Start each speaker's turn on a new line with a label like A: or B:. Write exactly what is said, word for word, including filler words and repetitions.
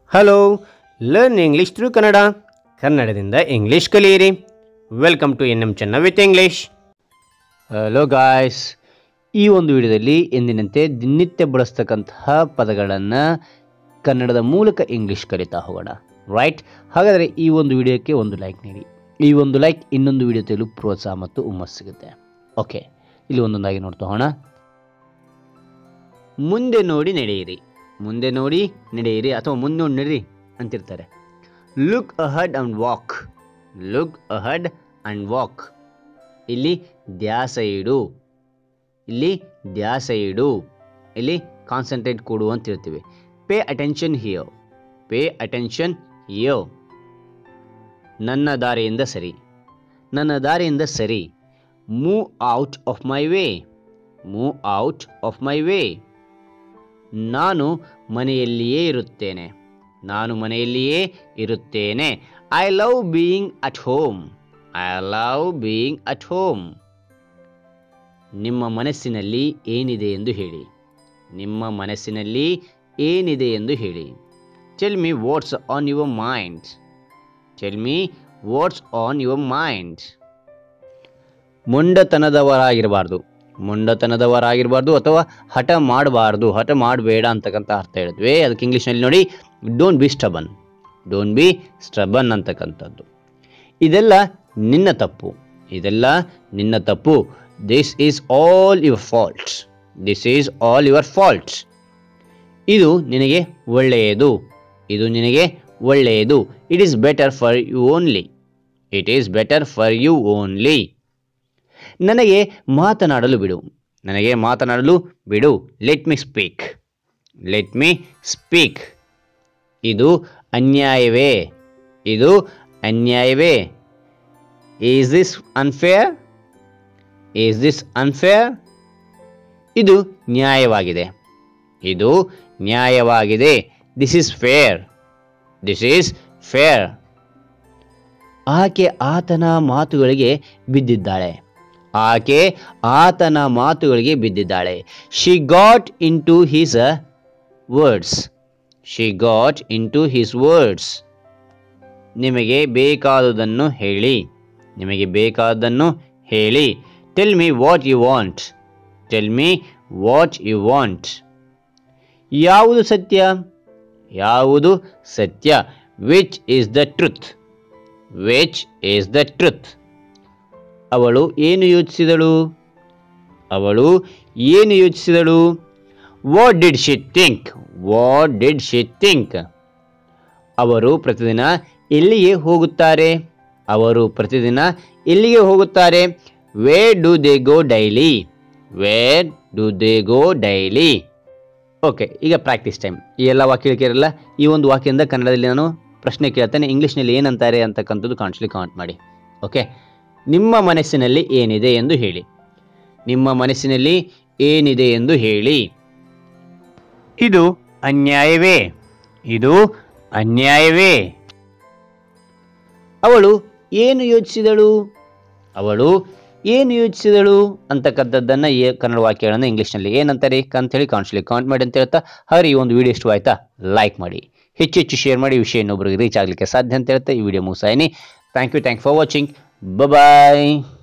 A: Hello, learn English through Kannada. ಕನ್ನಡದಿಂದ English ಕಲಿಯಿರಿ. Welcome to N M ಚೆನ್ನ ವಿತ್ ಇಂಗ್ಲಿಷ್. ಹಲೋ ಗಾಯ್ಸ್, ಈ ಒಂದು ವಿಡಿಯೋದಲ್ಲಿ ಎಂದಿನಂತೆ ದಿನನಿತ್ಯ ಬಳಸ್ತಕ್ಕಂತಹ ಪದಗಳನ್ನು ಕನ್ನಡದ ಮೂಲಕ ಇಂಗ್ಲಿಷ್ ಕಲಿತಾ ಹೋಗೋಣ. ರೈಟ್? ಹಾಗಾದರೆ ಈ ಒಂದು ವಿಡಿಯೋಕ್ಕೆ ಒಂದು ಲೈಕ್ ನೀಡಿ. ಈ ಒಂದು ಲೈಕ್ ಇನ್ನೊಂದು ವಿಡಿಯೋ ತೆಗೆಯಲು ಪ್ರೋತ್ಸಾಹ ಮತ್ತು ಹುಮ್ಮಸ್ಸು ಸಿಗುತ್ತೆ. ಓಕೆ, ಇಲ್ಲಿ ಒಂದೊಂದಾಗಿ ನೋಡ್ತಾ ಹೋಗೋಣ. ಮುಂದೆ ನೋಡಿ ನಡೆಯಿರಿ. ಮುಂದೆ ನೋಡಿ ನಡೆಯಿರಿ ಅಥವಾ ಮುಂದೆ ನೋಡಿ ನಡೀರಿ ಅಂತಿರ್ತಾರೆ. Look ahead and walk. Look ahead and walk. ಇಲ್ಲಿ ಧ್ಯಾಸ ಇಡು, ಇಲ್ಲಿ ಧ್ಯಾಸ ಇಡು, ಇಲ್ಲಿ ಕಾನ್ಸಂಟ್ರೇಟ್ ಕೊಡು ಅಂತ ಹೇಳ್ತೀವಿ. Pay attention here. Pay attention here. ನನ್ನ ದಾರಿಯಿಂದ ಸರಿ. ನನ್ನ ದಾರಿಯಿಂದ ಸರಿ. Move out of my way. Move out of my way. ನಾನು ಮನೆಯಲ್ಲಿಯೇ ಇರುತ್ತೇನೆ. ನಾನು ಮನೆಯಲ್ಲಿಯೇ ಇರುತ್ತೇನೆ. I love being at home. I love being at home. ನಿಮ್ಮ ಮನಸ್ಸಿನಲ್ಲಿ ಏನಿದೆ ಎಂದು ಹೇಳಿ. ನಿಮ್ಮ ಮನಸ್ಸಿನಲ್ಲಿ ಏನಿದೆ ಎಂದು ಹೇಳಿ. Tell me what's on your mind. Tell me what's on your mind. ಮೊಂಡತನದವರಾಗಿರಬಾರ್ದು. ಮೊಂಡತನದವರಾಗಿರಬಾರ್ದು ಅಥವಾ ಹಠ ಮಾಡಬಾರ್ದು, ಹಠ ಮಾಡಬೇಡ ಅಂತಕ್ಕಂಥ ಅರ್ಥ ಹೇಳಿದ್ವಿ. ಅದಕ್ಕೆ ಇಂಗ್ಲೀಷ್ನಲ್ಲಿ ನೋಡಿ, don't be stubborn. Don't be stubborn ಅಂತಕ್ಕಂಥದ್ದು. ಇದೆಲ್ಲ ನಿನ್ನ ತಪ್ಪು. ಇದೆಲ್ಲ ನಿನ್ನ ತಪ್ಪು. This is all your fault. This is all your fault. ಇದು ನಿನಗೆ ಒಳ್ಳೆಯದು. ಇದು ನಿನಗೆ ಒಳ್ಳೆಯದು. It is better for you only. It is better for you only. ನನಗೆ ಮಾತನಾಡಲು ಬಿಡು. ನನಗೆ ಮಾತನಾಡಲು ಬಿಡು. Let me speak. Let me speak. ಇದು ಅನ್ಯಾಯವೇ. ಇದು ಅನ್ಯಾಯವೇ. Is this unfair? Is this unfair? ಇದು ನ್ಯಾಯವಾಗಿದೆ. ಇದು ನ್ಯಾಯವಾಗಿದೆ. This is fair. This is fair. ಆಕೆ ಆತನ ಮಾತುಗಳಿಗೆ ಬಿದ್ದಿದ್ದಾಳೆ. ಆಕೆ ಆತನ ಮಾತುಗಳಿಗೆ ಬಿದ್ದಿದ್ದಾಳೆ. She got into his words. She got into his words. ನಿಮಗೆ ಬೇಕಾದುದನ್ನು ಹೇಳಿ. ನಿಮಗೆ ಬೇಕಾದುದನ್ನು ಹೇಳಿ. Tell me what you want. Tell me what you want. ಯಾವುದು ಸತ್ಯ? ಯಾವುದು ಸತ್ಯ? Which is the truth? Which is the truth? ಅವಳು ಏನು ಯೋಚಿಸಿದಳು? ಅವಳು ಏನು ಯೋಚಿಸಿದಳು? What did she think? What did she think? ಅವರು ಪ್ರತಿದಿನ ಎಲ್ಲಿಗೆ ಹೋಗುತ್ತಾರೆ? ಅವರು ಪ್ರತಿದಿನ ಎಲ್ಲಿಗೆ ಹೋಗುತ್ತಾರೆ? Where do they go daily? Where do they go daily? Okay, ಈಗ ಪ್ರಾಕ್ಟೀಸ್ ಟೈಮ್. ಈ ಎಲ್ಲ ವಾಕ್ಯ ಕೇಳಿರಲ್ಲ, ಈ ಒಂದು ವಾಕ್ಯದಿಂದ ಕನ್ನಡದಲ್ಲಿ ನಾನು ಪ್ರಶ್ನೆ ಕೇಳ್ತೇನೆ. ಇಂಗ್ಲೀಷ್ನಲ್ಲಿ ಏನಂತಾರೆ ಅಂತಕ್ಕಂಥದ್ದು ಕಾಣಿಸ್ಲಿ ಕಾಮೆಂಟ್ ಮಾಡಿ. ಓಕೆ, ನಿಮ್ಮ ಮನಸ್ಸಿನಲ್ಲಿ ಏನಿದೆ ಎಂದು ಹೇಳಿ. ನಿಮ್ಮ ಮನಸ್ಸಿನಲ್ಲಿ ಏನಿದೆ ಎಂದು ಹೇಳಿ. ಇದು ಅನ್ಯಾಯವೇ. ಇದು ಅನ್ಯಾಯವೇ. ಅವಳು ಏನು ಯೋಚಿಸಿದಳು? ಅವಳು ಏನು ಯೋಚಿಸಿದಳು ಅಂತಕ್ಕಂಥದ್ದನ್ನು ಈ ಕನ್ನಡ ವಾಕ್ಯಗಳನ್ನು ಇಂಗ್ಲೀಷ್ನಲ್ಲಿ ಏನಂತಾರೆ ಅಂತೇಳಿ ಕಾಣಿಸ್ಲಿ ಕಾಮೆಂಟ್ ಮಾಡಿ ಅಂತ ಹೇಳ್ತಾ, ಹಾಗೆ ಈ ಒಂದು ವಿಡಿಯೋ ಇಷ್ಟ ಆಯ್ತಾ ಲೈಕ್ ಮಾಡಿ, ಹೆಚ್ಚು ಹೆಚ್ಚು ಶೇರ್ ಮಾಡಿ, ವಿಷಯ ಇನ್ನೊಬ್ಬರಿಗೆ ರೀಚ್ ಆಗಲಿಕ್ಕೆ ಸಾಧ್ಯ ಅಂತ ಹೇಳ್ತಾ ಈ ವಿಡಿಯೋ ಮುಗಿಸಾಯಿನಿ. Thank you. Thank for watching. Bye bye.